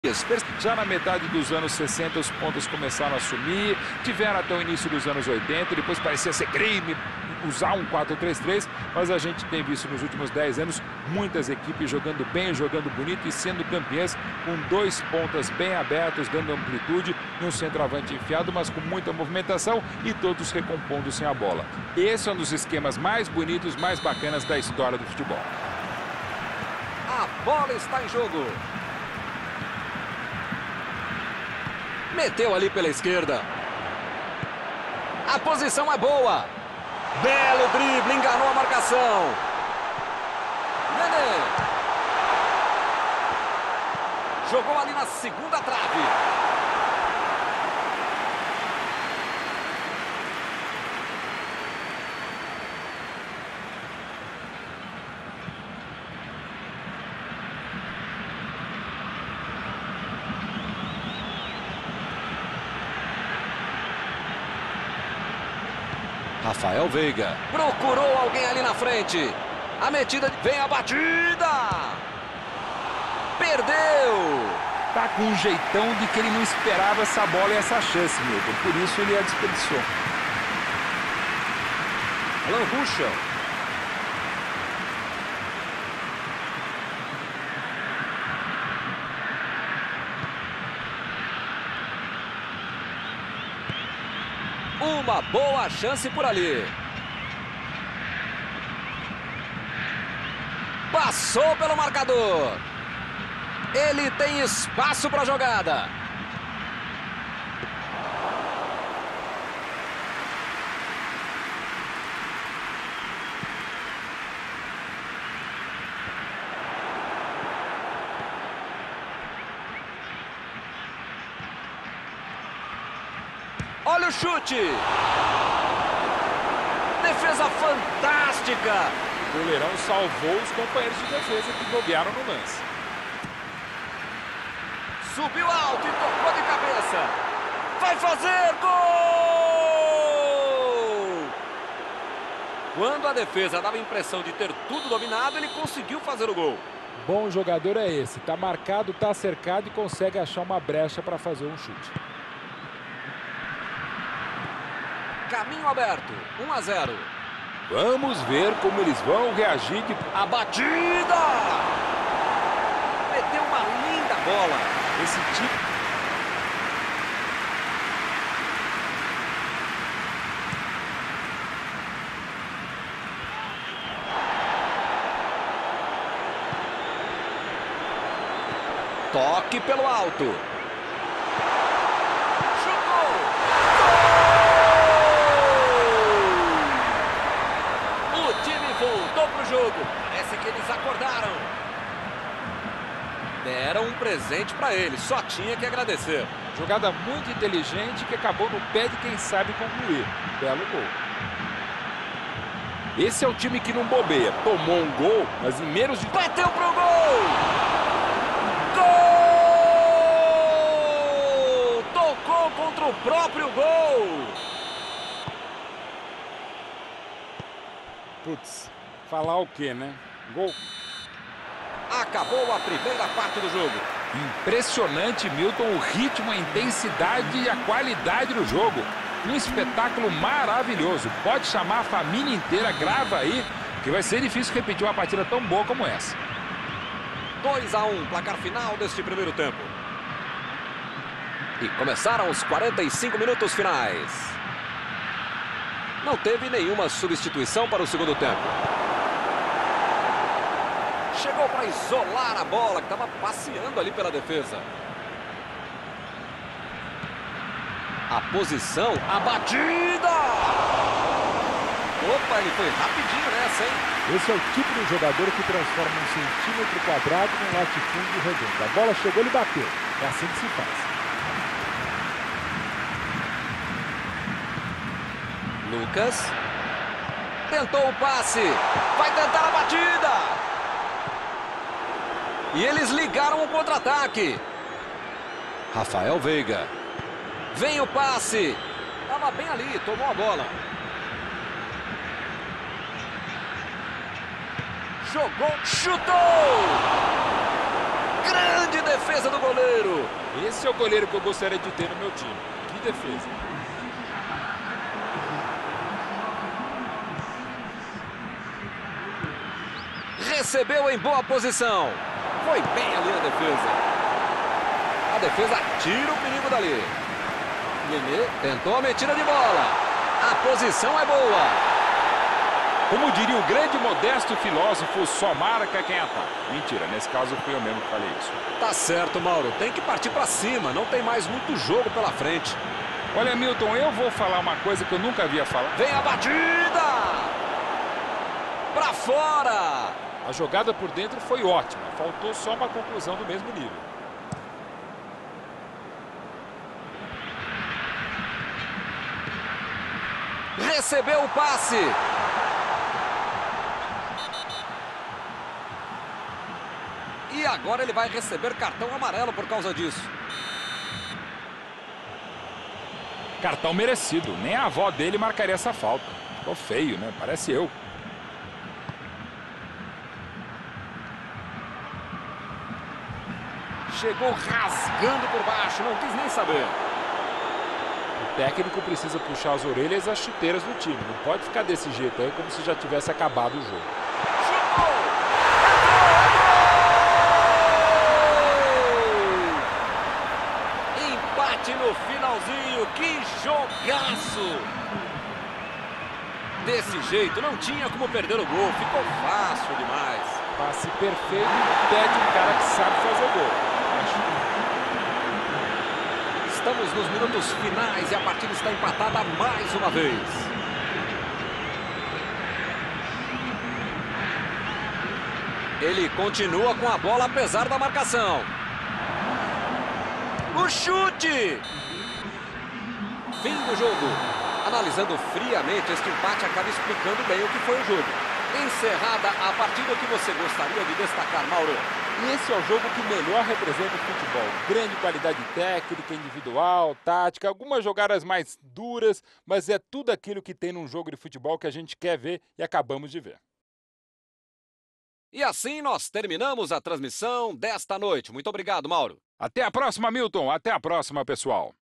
Já na metade dos anos 60 os pontas começaram a sumir, tiveram até o início dos anos 80, depois parecia ser crime usar um 4-3-3, mas a gente tem visto nos últimos 10 anos muitas equipes jogando bem, jogando bonito e sendo campeãs com dois pontas bem abertos, dando amplitude e um centroavante enfiado, mas com muita movimentação e todos recompondo sem a bola. Esse é um dos esquemas mais bonitos, mais bacanas da história do futebol. A bola está em jogo. Meteu ali pela esquerda. A posição é boa. Belo drible, enganou a marcação. Nenê. Jogou ali na segunda trave. Rafael Veiga procurou alguém ali na frente. A metida, vem a batida. Perdeu. Tá com um jeitão de que ele não esperava essa bola e essa chance, Milton. Por isso ele a desperdiçou. Alan Ruschel. Uma boa chance por ali. Passou pelo marcador. Ele tem espaço para a jogada. Olha o chute. Defesa fantástica. O goleirão salvou os companheiros de defesa que bobearam no lance. Subiu alto e tocou de cabeça. Vai fazer gol! Quando a defesa dava a impressão de ter tudo dominado, ele conseguiu fazer o gol. Bom jogador é esse. Tá marcado, tá cercado e consegue achar uma brecha para fazer um chute. Caminho aberto, 1-0. Vamos ver como eles vão reagir. A batida! Meteu uma linda bola. Esse tipo... Toque pelo alto. Voltou pro jogo. Parece que eles acordaram. Deram um presente para ele. Só tinha que agradecer. Jogada muito inteligente que acabou no pé de quem sabe concluir. Belo gol. Esse é o time que não bobeia. Tomou um gol, mas em menos de... Bateu pro gol! Gol! Tocou contra o próprio gol. Putz, falar o quê, né? Gol. Acabou a primeira parte do jogo. Impressionante, Milton, o ritmo, a intensidade e a qualidade do jogo. Um espetáculo maravilhoso. Pode chamar a família inteira, grava aí, que vai ser difícil repetir uma partida tão boa como essa. 2-1, placar final deste primeiro tempo. E começaram os 45 minutos finais. Não teve nenhuma substituição para o segundo tempo. Chegou para isolar a bola, que estava passeando ali pela defesa. A posição, a batida! Opa, ele foi rapidinho nessa, hein? Esse é o tipo de jogador que transforma um centímetro quadrado num latifúndio redondo. A bola chegou, ele bateu. É assim que se faz. Lucas tentou o passe, vai tentar a batida. E eles ligaram o contra-ataque. Rafael Veiga. Vem o passe. Estava bem ali, tomou a bola. Jogou, chutou! Grande defesa do goleiro. Esse é o goleiro que eu gostaria de ter no meu time. Que defesa. Recebeu em boa posição. Foi bem ali a defesa. A defesa tira o perigo dali. Nenê tentou a metida de bola. A posição é boa. Como diria o grande modesto filósofo, só marca quem ataca. Mentira, nesse caso fui eu mesmo que falei isso. Tá certo, Mauro. Tem que partir pra cima. Não tem mais muito jogo pela frente. Olha, Milton, eu vou falar uma coisa que eu nunca havia falado. Vem a batida! Pra fora! A jogada por dentro foi ótima. Faltou só uma conclusão do mesmo nível. Recebeu o passe. E agora ele vai receber cartão amarelo por causa disso. Cartão merecido. Nem a avó dele marcaria essa falta. Ficou feio, né? Parece eu. Chegou rasgando por baixo, não quis nem saber. O técnico precisa puxar as orelhas e as chuteiras do time. Não pode ficar desse jeito aí como se já tivesse acabado o jogo. Chutou! Empate no finalzinho, que jogaço! Desse jeito não tinha como perder o gol, ficou fácil demais. Passe perfeito e pede um cara que sabe fazer gol. Estamos nos minutos finais e a partida está empatada mais uma vez. Ele continua com a bola apesar da marcação. O chute! Fim do jogo. Analisando friamente, este empate acaba explicando bem o que foi o jogo. Encerrada a partida, o que você gostaria de destacar, Mauro? Esse é o jogo que melhor representa o futebol. Grande qualidade técnica, individual, tática, algumas jogadas mais duras, mas é tudo aquilo que tem num jogo de futebol que a gente quer ver e acabamos de ver. E assim nós terminamos a transmissão desta noite. Muito obrigado, Mauro. Até a próxima, Milton. Até a próxima, pessoal.